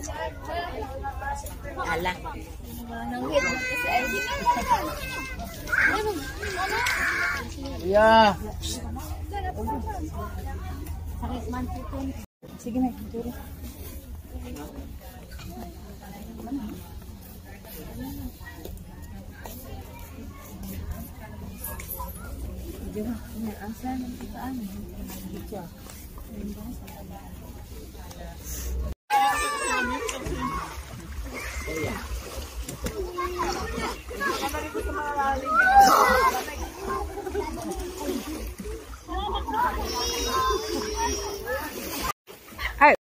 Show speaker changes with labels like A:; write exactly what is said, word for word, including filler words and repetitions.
A: Ala.
B: Nanghit mo kasi I D.
C: Yeah.
B: Sakit man po. Sige na, turo. Diba, asa ng kaan? Dito.